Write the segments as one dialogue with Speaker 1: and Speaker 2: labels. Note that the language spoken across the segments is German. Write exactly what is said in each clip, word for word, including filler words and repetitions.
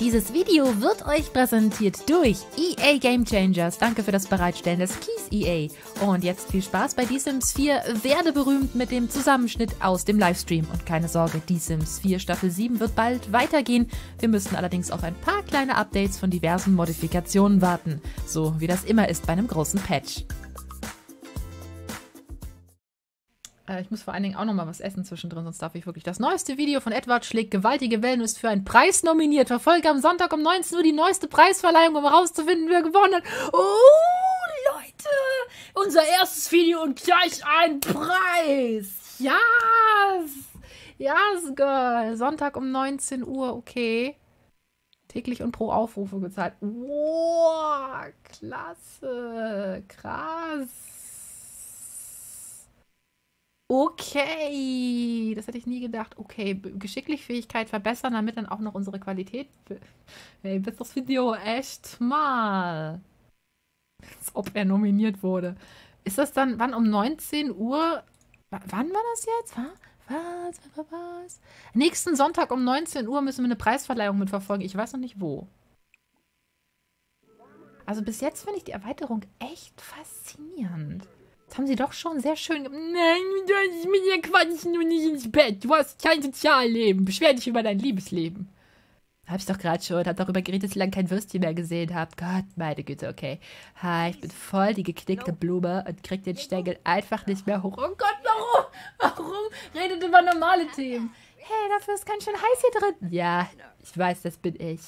Speaker 1: Dieses Video wird euch präsentiert durch E A Game Changers. Danke für das Bereitstellen des Keys E A. Und jetzt viel Spaß bei Die Sims vier. Werde berühmt mit dem Zusammenschnitt aus dem Livestream. Und keine Sorge, Die Sims vier Staffel sieben wird bald weitergehen. Wir müssen allerdings auf ein paar kleine Updates von diversen Modifikationen warten. So wie das immer ist bei einem großen Patch. Ich muss vor allen Dingen auch noch mal was essen zwischendrin, sonst darf ich wirklich. Das neueste Video von Edward schlägt gewaltige Wellen und ist für einen Preis nominiert. Verfolge am Sonntag um neunzehn Uhr die neueste Preisverleihung, um herauszufinden, wer gewonnen hat. Oh, Leute! Unser erstes Video und gleich ein Preis! Yes! Yes, girl! Sonntag um neunzehn Uhr, okay. Täglich und pro Aufrufe gezahlt. Wow, klasse! Krass! Okay, das hätte ich nie gedacht. Okay, Geschicklichkeit verbessern, damit dann auch noch unsere Qualität... Hey, bis das Video echt mal. Als ob er nominiert wurde. Ist das dann, wann um neunzehn Uhr? W wann war das jetzt? Was? Was? Was? Nächsten Sonntag um neunzehn Uhr müssen wir eine Preisverleihung mitverfolgen. Ich weiß noch nicht wo. Also bis jetzt finde ich die Erweiterung echt faszinierend. Das haben sie doch schon sehr schön gemacht. Nein, du hast mit dir quatschen nur nicht ins Bett. Du hast kein Sozialleben. Beschwer dich über dein Liebesleben. Hab ich doch gerade schon. Hab darüber geredet, dass ich lange kein Würstchen mehr gesehen habe. Gott, meine Güte, okay. Hi, ich bin voll die geknickte Blume und krieg den Stängel einfach nicht mehr hoch. Oh Gott, warum? Warum? Redet über normale Themen. Hey, dafür ist ganz schön heiß hier drin. Ja, ich weiß, das bin ich.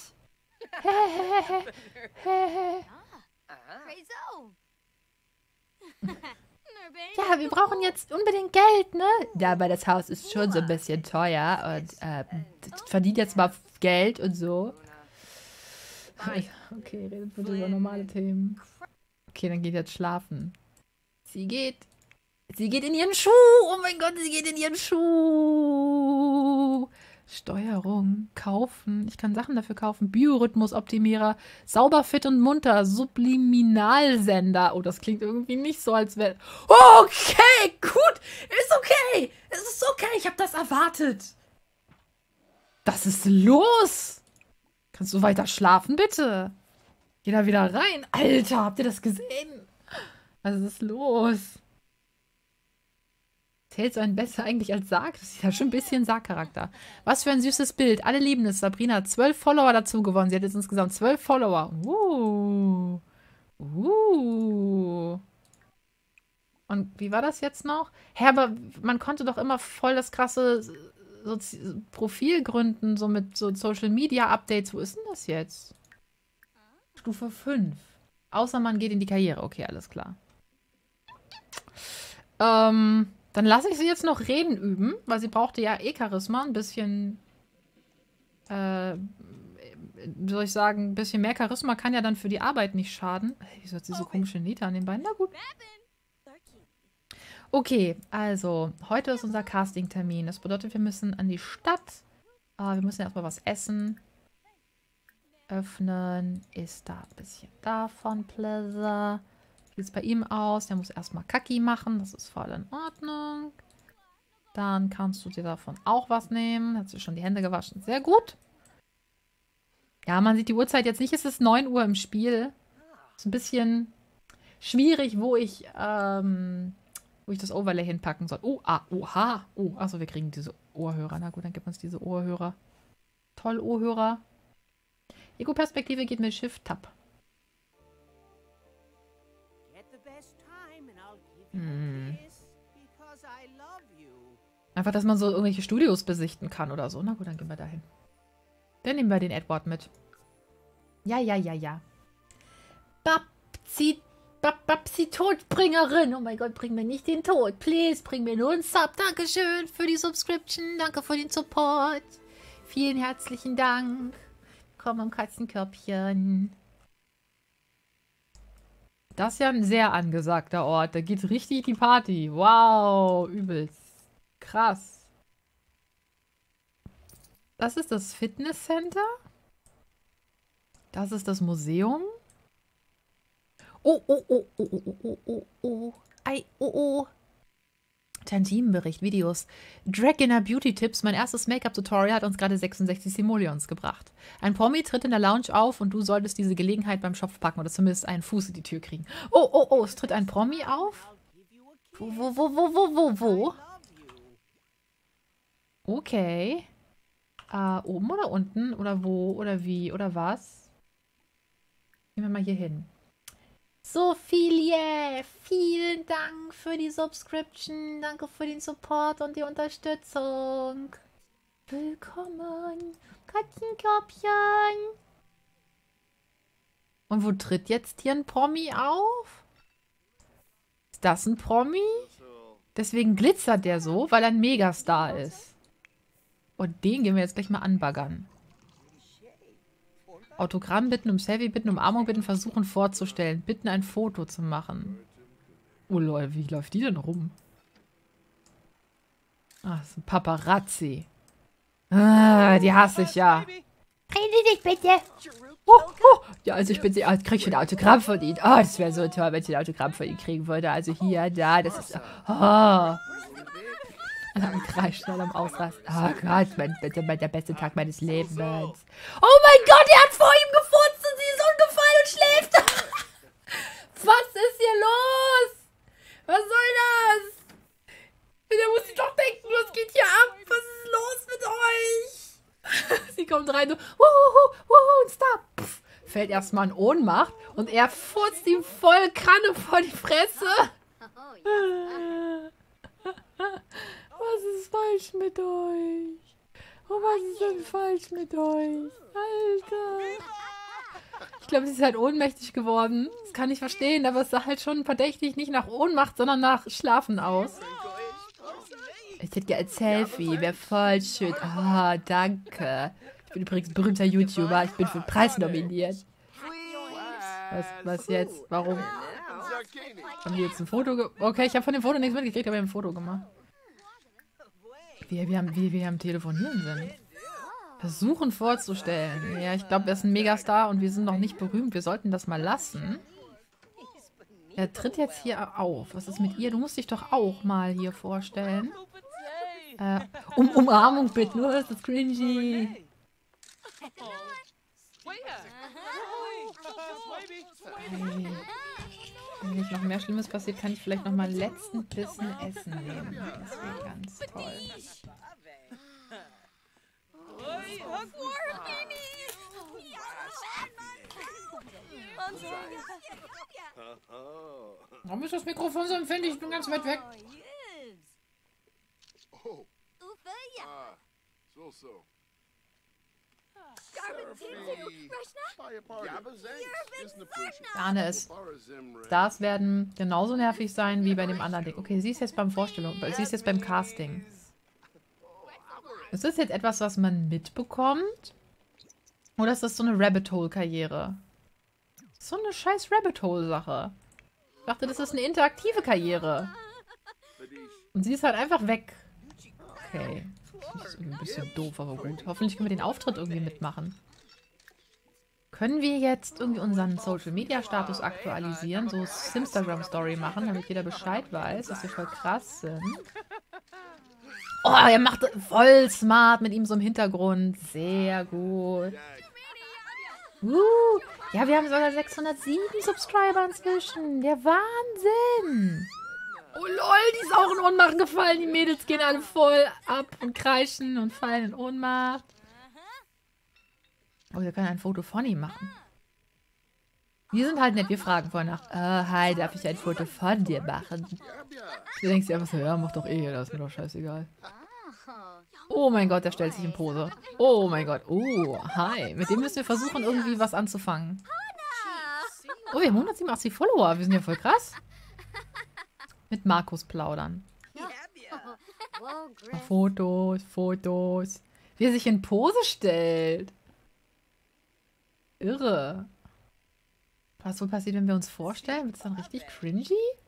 Speaker 1: Ja, wir brauchen jetzt unbedingt Geld, ne? Ja, aber das Haus ist schon so ein bisschen teuer und äh, verdient jetzt mal Geld und so. Okay, redet bitte über normale Themen. Okay, dann geht jetzt schlafen. Sie geht... Sie geht in ihren Schuh! Oh mein Gott, sie geht in ihren Schuh! Steuerung, kaufen. Ich kann Sachen dafür kaufen. Biorhythmusoptimierer, sauber, fit und munter, Subliminalsender. Oh, das klingt irgendwie nicht so, als wäre... Okay, gut, ist okay. Es ist okay, ich habe das erwartet. Was ist los? Kannst du weiter schlafen, bitte? Geh da wieder rein. Alter, habt ihr das gesehen? Was ist los? Zählt so ein besser eigentlich als Sarg? Das ist ja schon ein bisschen Sarg-Charakter. Was für ein süßes Bild. Alle lieben es. Sabrina hat zwölf Follower dazu gewonnen. Sie hat jetzt insgesamt zwölf Follower. Uh. Uh. Und wie war das jetzt noch? Hä, aber man konnte doch immer voll das krasse Sozi- Profil gründen, so mit so Social-Media-Updates. Wo ist denn das jetzt? Stufe fünf. Außer man geht in die Karriere. Okay, alles klar. Ähm... Dann lasse ich sie jetzt noch reden üben, weil sie brauchte ja eh Charisma. Ein bisschen, äh, wie soll ich sagen, ein bisschen mehr Charisma kann ja dann für die Arbeit nicht schaden. Wieso hat sie so komische Nähte an den Beinen? Na gut. Okay, also, heute ist unser Casting-Termin. Das bedeutet, wir müssen an die Stadt. Äh, wir müssen erstmal was essen. Öffnen. Ist da ein bisschen davon, Pleasure. Wie sieht es bei ihm aus? Der muss erstmal Kaki machen. Das ist voll in Ordnung. Dann kannst du dir davon auch was nehmen. Hast du schon die Hände gewaschen. Sehr gut. Ja, man sieht die Uhrzeit jetzt nicht. Es ist neun Uhr im Spiel. Ist ein bisschen schwierig, wo ich, ähm, wo ich das Overlay hinpacken soll. Oh, ah, oha. Oh, achso, wir kriegen diese Ohrhörer. Na gut, dann gibt uns diese Ohrhörer. Toll, Ohrhörer. Ego-Perspektive geht mit Shift-Tab. Hm. Einfach, dass man so irgendwelche Studios besichten kann oder so. Na gut, dann gehen wir dahin. Dann nehmen wir den Edward mit. Ja, ja, ja, ja. Babsi, Bab, Babsi Todbringerin. Oh mein Gott, bring mir nicht den Tod. Please, bring mir nur einen Sub. Dankeschön für die Subscription. Danke für den Support. Vielen herzlichen Dank. Komm am Katzenkörbchen. Das ist ja ein sehr angesagter Ort. Da geht richtig die Party. Wow, übelst. Krass. Das ist das Fitnesscenter. Das ist das Museum. Oh, oh, oh, oh, oh, oh, oh, oh. Ei, oh, oh. Dein Teambericht, Videos. Dragonner Beauty Tips, mein erstes Make-up-Tutorial hat uns gerade sechsundsechzig Simoleons gebracht. Ein Promi tritt in der Lounge auf und du solltest diese Gelegenheit beim Schopf packen oder zumindest einen Fuß in die Tür kriegen. Oh, oh, oh, es tritt ein Promi auf? Wo, wo, wo, wo, wo, wo, wo? Okay. Äh, oben oder unten? Oder wo? Oder wie? Oder was? Gehen wir mal hier hin. Sophie, vielen Dank für die Subscription. Danke für den Support und die Unterstützung. Willkommen, Katzenkörbchen. Und wo tritt jetzt hier ein Promi auf? Ist das ein Promi? Deswegen glitzert der so, weil er ein Megastar ist. Und den gehen wir jetzt gleich mal anbaggern. Autogramm bitten, um Selfie bitten, Umarmung bitten, versuchen vorzustellen. Bitten, ein Foto zu machen. Oh Leute, wie läuft die denn rum? Ah, das ist ein Paparazzi. Ah, die hasse ich ja.
Speaker 2: Rede dich bitte.
Speaker 1: Oh, oh. Ja, also ich bin sie, ah, krieg schon ein Autogramm von ihnen. Oh, das wäre so toll, wenn ich ein Autogramm von ihnen kriegen würde. Also hier, da, das ist... Oh. Am Kreisschnell am Ausrast. Oh Gott, mein, bitte, mein, der beste Tag meines Lebens. Oh mein Gott, er hat vor ihm gefurzt und sie ist umgefallen und schläft. Was ist hier los? Was soll das? Der muss sich doch denken, was geht hier ab? Was ist los mit euch? Sie kommt rein so, wuhu, wuhu, und stop. Pff, fällt erstmal in Ohnmacht und er furzt ihm voll Kanne vor die Fresse. Was ist falsch mit euch? Oh, was ist denn falsch mit euch? Alter. Ich glaube, sie ist halt ohnmächtig geworden. Das kann ich verstehen, aber es sah halt schon verdächtig nicht nach Ohnmacht, sondern nach Schlafen aus. Ich hätte gerne ein Selfie. Wäre voll schön. Ah, danke. Ich bin übrigens ein berühmter YouTuber. Ich bin für den Preis nominiert. Was, was jetzt? Warum? Haben die jetzt ein Foto gemacht? Okay, ich habe von dem Foto nichts mitgekriegt, aber wir haben ein Foto gemacht. Wie wir am, wie wir am Telefonieren sind. Versuchen vorzustellen. Ja, ich glaube, er ist ein Megastar und wir sind noch nicht berühmt. Wir sollten das mal lassen. Er tritt jetzt hier auf. Was ist mit ihr? Du musst dich doch auch mal hier vorstellen. Äh, um Umarmung bitten. Nur ist das cringy. Hey. Wenn nicht noch mehr Schlimmes passiert, kann ich vielleicht noch mal einen letzten Bissen Essen nehmen. Das wäre ganz toll. Warum ist das Mikrofon so empfindlich? Ich bin ganz weit weg. Ich ahne es. Stars werden genauso nervig sein wie bei dem anderen Ding. Okay, sie ist jetzt beim Vorstellung, sie ist jetzt beim Casting. Ist das jetzt etwas, was man mitbekommt? Oder ist das so eine Rabbit Hole-Karriere? So eine scheiß Rabbit Hole-Sache. Ich dachte, das ist eine interaktive Karriere. Und sie ist halt einfach weg. Okay. Das ist ein bisschen doof, aber gut. Hoffentlich können wir den Auftritt irgendwie mitmachen. Können wir jetzt irgendwie unseren Social-Media-Status aktualisieren? So Simstagram-Story machen, damit jeder Bescheid weiß, dass wir voll krass sind. Oh, er macht voll smart mit ihm so im Hintergrund. Sehr gut. Uh, ja, wir haben sogar sechshundertsieben Subscriber inzwischen. Der Wahnsinn. Oh lol, die ist auch in Ohnmacht gefallen. Die Mädels gehen alle voll ab und kreischen und fallen in Ohnmacht. Oh, wir können ein Foto von ihm machen. Wir sind halt nett, wir fragen vorher nach. Uh, hi, darf ich ein Foto von dir machen? Du denkst dir einfach so, ja, mach doch eh, das ist mir doch scheißegal. Oh mein Gott, der stellt sich in Pose. Oh mein Gott, oh, hi. Mit dem müssen wir versuchen, irgendwie was anzufangen. Oh, wir haben hundertsiebenundachtzig Follower, wir sind ja voll krass. Mit Markus plaudern. Fotos, Fotos. Wie er sich in Pose stellt. Irre. Was wohl passiert, wenn wir uns vorstellen? Wird es dann richtig cringy?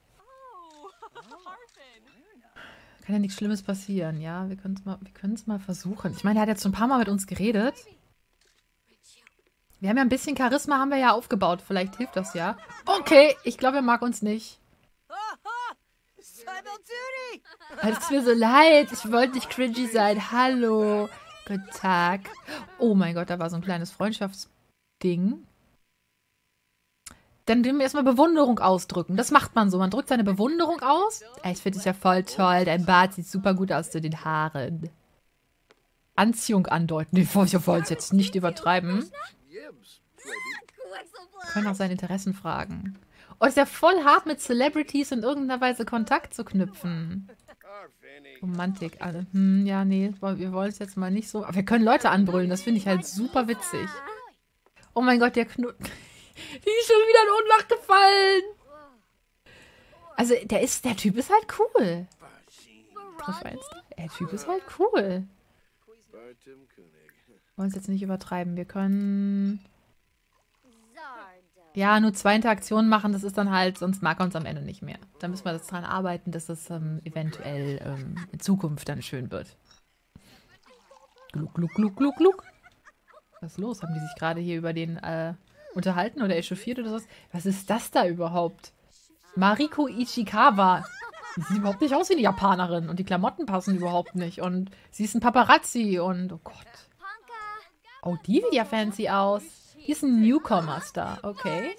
Speaker 1: Kann ja nichts Schlimmes passieren, ja? Wir können es mal, wir können es mal versuchen. Ich meine, er hat jetzt schon ein paar Mal mit uns geredet. Wir haben ja ein bisschen Charisma, haben wir ja aufgebaut. Vielleicht hilft das ja. Okay, ich glaube, er mag uns nicht. Es tut mir so leid. Ich wollte nicht cringy sein. Hallo. Guten Tag. Oh mein Gott, da war so ein kleines Freundschaftsding. Dann dürfen wir erstmal Bewunderung ausdrücken. Das macht man so. Man drückt seine Bewunderung aus. Ey, ich finde dich ja voll toll. Dein Bart sieht super gut aus zu den Haaren. Anziehung andeuten. Wir wollen es jetzt nicht übertreiben. Wir können auch seine Interessen fragen. Oh, ist ja voll hart, mit Celebrities in irgendeiner Weise Kontakt zu knüpfen. Romantik, alle. Hm, ja, nee, wir wollen es jetzt mal nicht so. Aber wir können Leute anbrüllen, das finde ich halt super witzig. Oh mein Gott, der Knut. Die ist schon wieder in Ohnmacht gefallen. Also, der ist, der Typ ist halt cool. Der Typ ist halt cool. Wollen es jetzt nicht übertreiben. Wir können... Ja, nur zwei Interaktionen machen, das ist dann halt, sonst mag er uns am Ende nicht mehr. Da müssen wir das dran arbeiten, dass das ähm, eventuell ähm, in Zukunft dann schön wird. Gluck, gluck, gluck, gluck, gluck. Was ist los? Haben die sich gerade hier über den äh, unterhalten oder echauffiert oder was? Was ist das da überhaupt? Mariko Ichikawa. Die sieht überhaupt nicht aus wie eine Japanerin und die Klamotten passen überhaupt nicht. Und sie ist ein Paparazzi und oh Gott. Oh, die sieht ja fancy aus. Die ist ein Newcomer-Star, okay.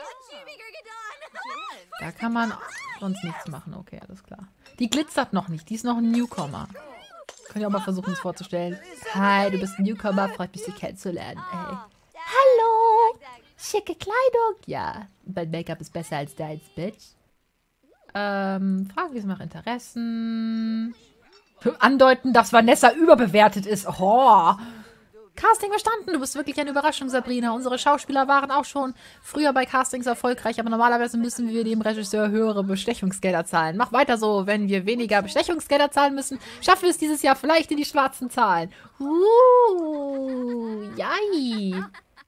Speaker 1: Da kann man sonst nichts machen, okay, alles klar. Die glitzert noch nicht, die ist noch ein Newcomer. Könnt ihr auch mal versuchen, es vorzustellen. Hi, du bist ein Newcomer, freut mich, dich kennenzulernen. Ey. Hallo, schicke Kleidung. Ja, mein Make-up ist besser als deins, Bitch. Ähm, fragen wir sie nach Interessen. Andeuten, dass Vanessa überbewertet ist. Oh. Casting verstanden. Du bist wirklich eine Überraschung, Sabrina. Unsere Schauspieler waren auch schon früher bei Castings erfolgreich, aber normalerweise müssen wir dem Regisseur höhere Bestechungsgelder zahlen. Mach weiter so. Wenn wir weniger Bestechungsgelder zahlen müssen, schaffen wir es dieses Jahr vielleicht in die schwarzen Zahlen. Uh, yay.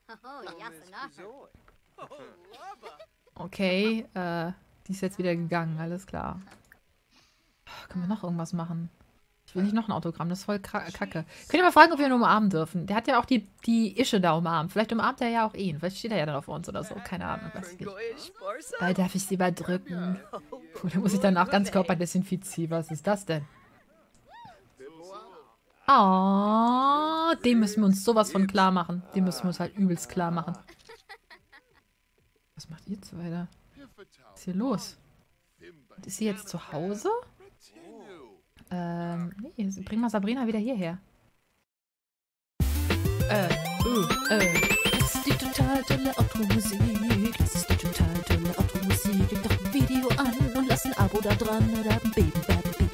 Speaker 1: Okay, äh, die ist jetzt wieder gegangen. Alles klar. Können wir noch irgendwas machen? Ich will nicht noch ein Autogramm, das ist voll kacke. Könnt ihr mal fragen, ob wir ihn umarmen dürfen? Der hat ja auch die, die Ische da umarmt. Vielleicht umarmt er ja auch ihn. Vielleicht steht er ja dann auf uns oder so. Keine Ahnung. Weiß ich nicht. Bald darf ich sie mal drücken. Oder muss ich danach ganz körperdesinfizieren? Was ist das denn? Oh, dem müssen wir uns sowas von klar machen. Dem müssen wir uns halt übelst klar machen. Was macht ihr zwei da? Was ist hier los? Ist sie jetzt zu Hause? Ähm, nee, bring mal Sabrina wieder hierher. Äh, uh, äh.
Speaker 3: Das ist die total tolle Automusik. Das ist die total tolle Automusik. Leg doch ein Video an und lass ein Abo da dran oder ein Baby, Baby, Baby.